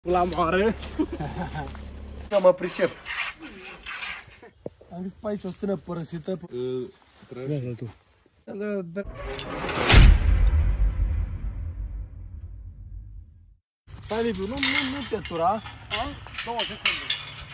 La moare. Nu mă pricep. Am văzut pe aici o stână părăsită. Trează-l tu. Stai, Liviu, nu te tura. 2 secunde.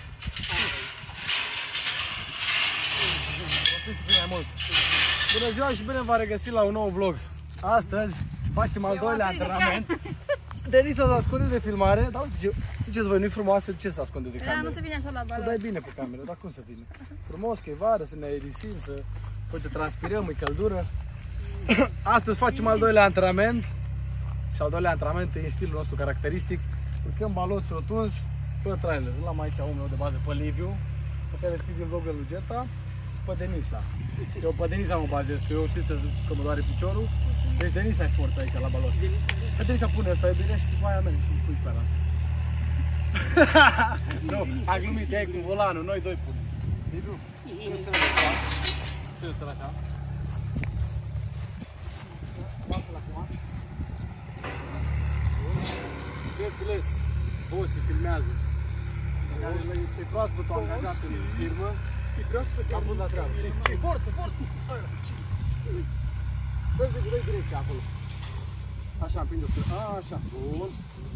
Bună ziua și bine v-am regăsit la un nou vlog. Astăzi facem al doilea antrenament. Denisa s-a ascunde de filmare, dar ziceți voi, nu-i frumoasă, ce s-a ascunde de cameră? Nu se vine așa la balon. Dai bine pe cameră, dar cum să vină? Frumos că e vară, să ne aerisim, să poate transpirăm, e căldură. Astăzi facem al doilea antrenament. Și al doilea antrenament e în stilul nostru caracteristic. Urcăm baloți rotunzi pe trailer. L-am aici omul meu de bază pe Liviu, pe care știți din vlogul lui Geta, pe Denisa. Eu pe Denisa mă bazez, că eu știți că mă doare piciorul. Deci Denisa e forța aici la baloți. Pe Denisa pune ăsta, e bine, și după aia mergi și îmi pui pe alții. Nu, a glumit, ea e cu volanul, noi doi punem. Liviu, ține-ți-l așa. Bate-l acum. Bineînțeles, bossii filmează. E proaspăt angajat în firmă. E proaspăt că a pus la treabă. Și forță, forță! Dă-i direcție acolo. Așa, împinge-o să... Așa, bun.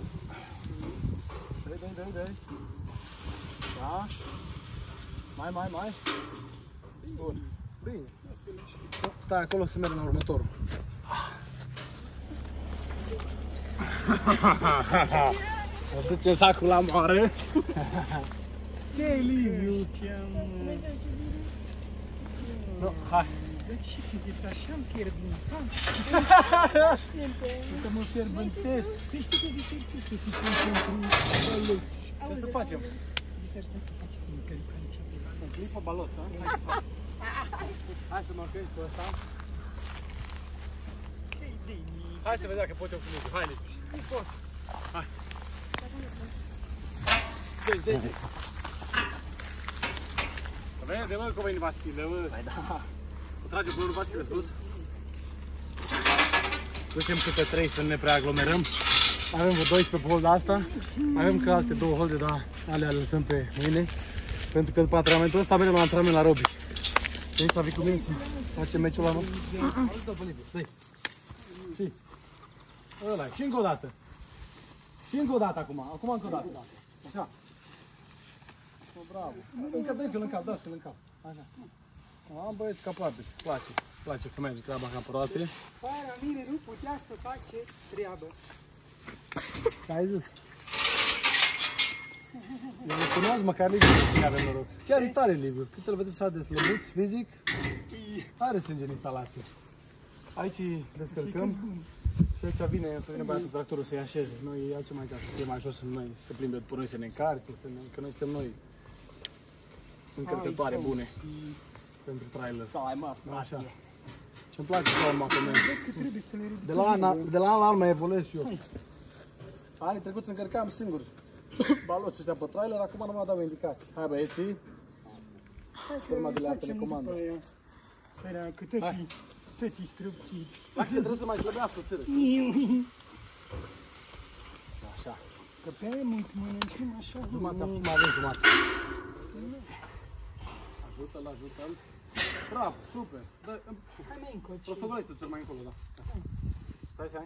Dă-i. Da. Mai. Bun. Bine. Stai acolo să merg la următorul. O duce sacul la moare. Ce-i, Liviu? No, hai. De ce sunteți așa împierbintați? Să mă fierbânteți. Să știi că viseri să fiți pentru baloți. Ce să facem? Viseri să faceți un clip aici. Un clip pe balot, ha? Hai să marcăm pe ăsta. Hai să vedem dacă pot eu cu Liviu. Hai, Liviu. Nu pot. Hai. Deci. Vede, mă, cum veni Vasile, mă. Mai da. O trage până Vasile sus. Ducem câte 3 să nu ne prea aglomerăm. Avem vreo 12 pe holda asta. Avem că alte 2 holde, dar alea lăsăm pe mâine. Pentru că după antrenamentul ăsta mergem la antrenament la Robi. Deci să vii cu mine să facem meciul la nostru. Dă-i. Și ăla, și încă o dată. Și încă o dată acum. Acum încă o dată. Așa. Bravo. Încă dă-i că-l încap, dați că-l încap. Așa. Am băieți capabili. Place că merge treaba ca pe roate. Fără mine nu putea să faceți treabă. Ce ai zis? Eu îl cunosc, măcar Liviu nu avem noroc. Chiar e tare Liviu. Cât îl vedeți așa de slăbuț, fizic, are sânge în instalație. Aici îi descărcăm. Și aici vine băiatul tractorul să-i așeze. Noi altceva mai ca să fie mai jos în noi, să plimbe după noi, să ne încarce, că noi suntem noi încărcătoare bune pentru trailer. Așa. Ce-mi place să am acum. De la an la an mai evoluez și eu. Anii trecuți încărcam singur baloții ăștia pe trailer, acum nu mă dau indicații. Hai băieții. Firma de la telecomandă. Sărea, că tătii străbuchii. Dacă trebuie să mai slăbească o țără. Așa. Că pe aia mult mănânțim așa. Jumătate, acum avem jumătate. Ajută-l. Bravo, super. Hai mai încoace. Prostogolește-ți-l mai încolo, da. Stai.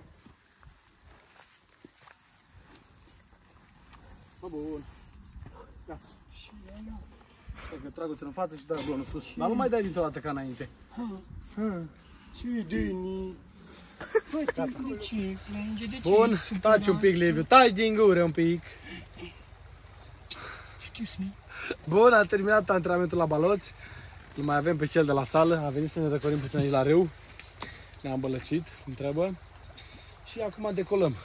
Bă, bun. Da. Și aia. Stai că trag-o-ți în față și dă blonul sus. Dar nu mai dai dintr-o dată ca înainte. Ce Deni? Fă-te de plânge, de ce Bun, taci un pic, Liviu. Taci din gură un pic. Excuse me. Bun, a terminat antrenamentul la baloți. Îl mai avem pe cel de la sală. A venit să ne răcorim puțin aici la râu. Ne-am bălăcit, cum trebuie. Și acum decolăm.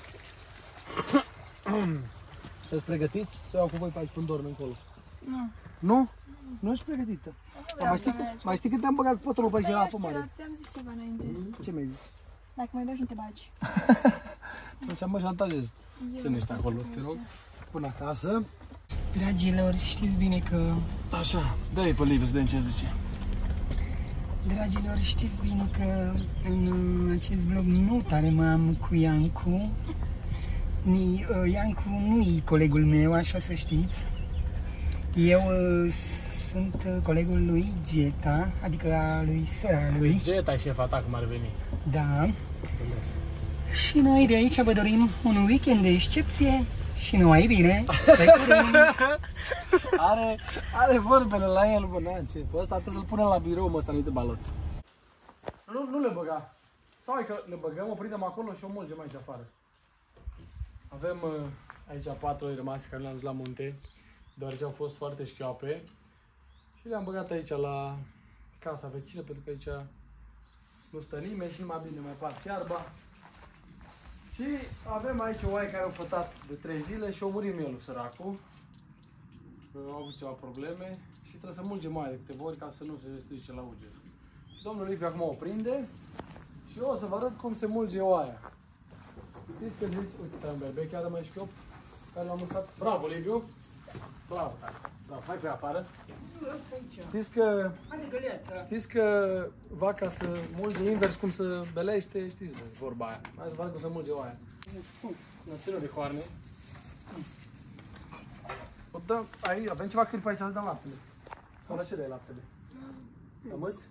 Sunteți pregătiți? Să iau cu voi pe aici până dorm încolo. Nu. Nu? Nu ești pregătită. Mai știi că te-am băgat potolul pe aici la apă mare? Ți-am zis ceva înainte. Ce mi-ai zis? Dacă mai bagi, nu te bagi. Așa mă șantajez. Ține-te acolo, te rog. Până acasă. Dragilor, știți bine că... Așa, dă-i pe Liviu să vedem ce zice. Dragilor, știți bine că în acest vlog nu tare mă am cu Iancu. Iancu nu-i colegul meu, așa să știți. Eu sunt colegul lui Geta, adică a lui sora lui. Geta e șefa ta, cum ar veni. Da. Înțeles. Și noi de aici vă dorim un weekend de excepție și numai bine. Pe curând! Are vorbele la el, bă, n-am ce. Pe ăsta trebuie să-l punem la birou, mă, ăsta nu-i de baloți. Nu le băga. Sau hai că le băgăm, o prindem acolo și o mulgem aici afară. Avem aici 4 oi rămase care le-am dus la munte, deoarece au fost foarte șchioape. Și le-am băgat aici la casa vecină, pentru că aici nu stă nimeni și numai bine mai part iarba. Și avem aici o oaie care au fătat de 3 zile și a murit mielul, săracul. Au avut ceva probleme și trebuie să mulgem oaia de câteva ori ca să nu se strice la uger. Și domnul Liviu acum o prinde și eu o să vă arăt cum se mulge oaia. Știți că zici, uite, un berbec chiar mai șchiop, care l-am lăsat. Bravo, Liviu! Bravo, bravo, hai pe afară. Știți că vaca să mulge invers cum să belește, știți vorba aia. Hai să vă arăt cum se mulge oaia. Nu țină de hoarne. O dăm, aici, avem ceva cârpă aici, să dăm laptele. Sau la ce dai laptele? Amâți?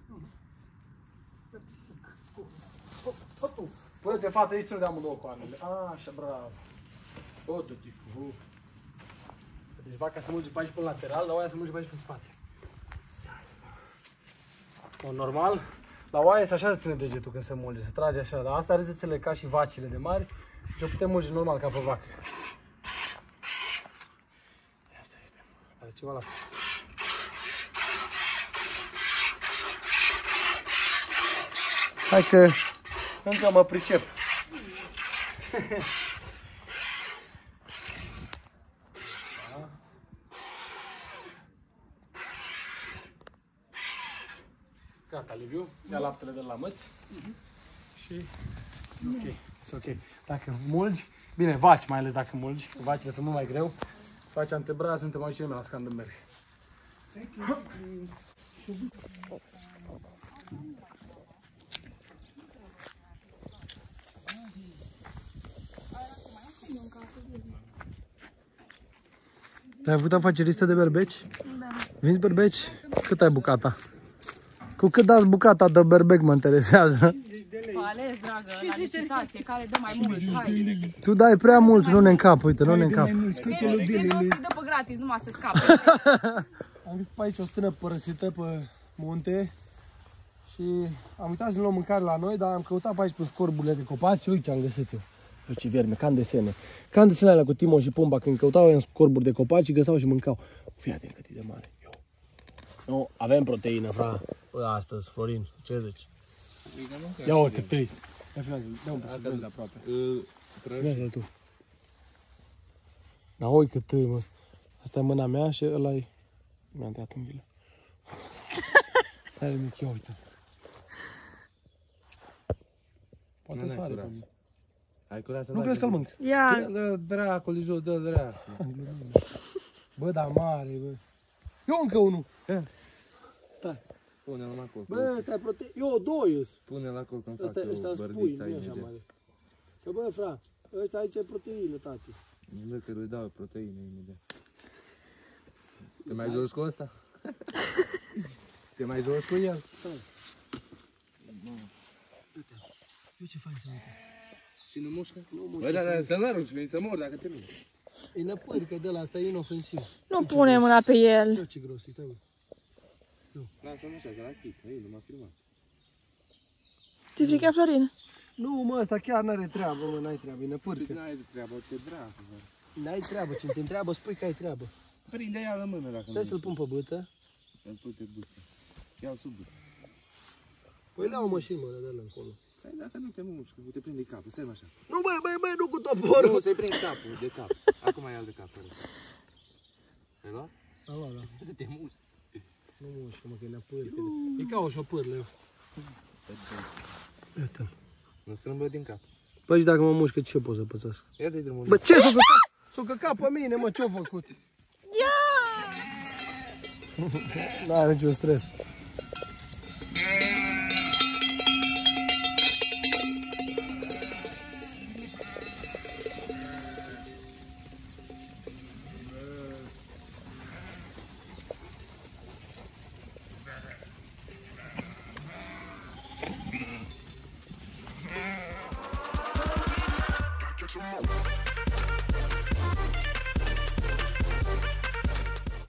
Pune-te în față aici, ține de amândouă coarnele. Așa, bravo. O, du-te. Deci vaca se mulge pe aici pe lateral, dar oaia se mulge pe aici pe spate. O, normal, la oaie se așa se ține degetul când se mulge, se trage așa, dar asta are zățele ca și vacile de mari, deci o putem mulge normal ca pe vacă. Asta este, are ceva la hai că încă mă pricep. Gata, Liviu, ia laptele de la măți și ok. Dacă mulgi, bine, vaci mai ales dacă mulgi, vacile sunt mult mai greu, faci antebraz, nu te mai uiți nimeni la Scandenberg. Te-ai avut afaceristă de berbeci? Da. Vinzi berbeci? Cât ai bucata? Cu cât dați bucata de berbec mă interesează? Ales, dragă, la licitație, care dă mai mult, hai. Tu dai prea mulți, nu ne încap, uite, nu ne încap. Semi o să-i dă pe gratis, numai să scape. Am găsit pe aici o stână părăsită pe munte și am uitat să luăm mâncare la noi, dar am căutat pe aici pe scorburile de copaci și uite am găsit eu. Ce vierme, ca în desene. Ca în desene alea cu Timo și Pumba, când căutau în scorburi de copaci și găsau și mâncau. Fii atent cât e de mare. Nu, avem proteină, fra. Astăzi, Florin, ce zici? Ia-o cât e. Ia dă un pic să vezi aproape. Vezi-l tu. Da, oi cât e, mă. Asta e mâna mea și ăla-i... Mi-am tăiat unghiile. Hai, mic, ia uite. Poate soare pe mine. Hai curea să nu crezi că-l mânc? Ia! dă dracul de jos, dă dracul. Bă, da mare, bă. Eu încă unul. Stai. Pune-l acolo. Bă, stai, eu doi îs. Pune-l acolo când fac eu Ăsta spui, nu e așa mare. Că bă, fra, ăsta aici e proteină, tati. Nu că îi dau proteină imediat. Te mai joci cu ăsta? Te mai joci cu el? Eu ce faci să uite? Și nu mușcă? Bă, dar să-l arunci, vei să mor dacă te nu. E năpârică de ăla, asta e inofensiv. Nu pune mâna pe el. Eu ce gros, stai, bă. Lasă-mă așa, că la chit, ei, nu m-a filmat. Ți frică, Florin? Nu, mă, ăsta chiar n-are treabă, mă, n-ai treabă, e năpârică. N-ai de treabă, te dracu, bă. N-ai treabă, ce te întreabă, spui că ai treabă. Prinde ea la mână dacă Stai să-l pun pe bâtă. Îl pute bâtă. Ia-l sub bâtă. Păi la o mașină, mă, dă-l încolo. Păi dacă nu te mușcă, te prinde capul, stai așa. Nu, băi, nu cu toporul. Nu, să-i prind capul, de cap. Acum ia-l de cap, fără. Ai luat? Da, da. Să te mușcă. Nu mușcă, mă, că e năpârică. E ca o șopârlă, eu. Iată-l. Nu strâmbă din cap. Păi și dacă mă mușcă, ce pot să pățesc? Ia de drumul. Bă, ce s-o căcat? S-o căcat pe mine, mă, ce-o făcut? Ia! N-are niciun stres.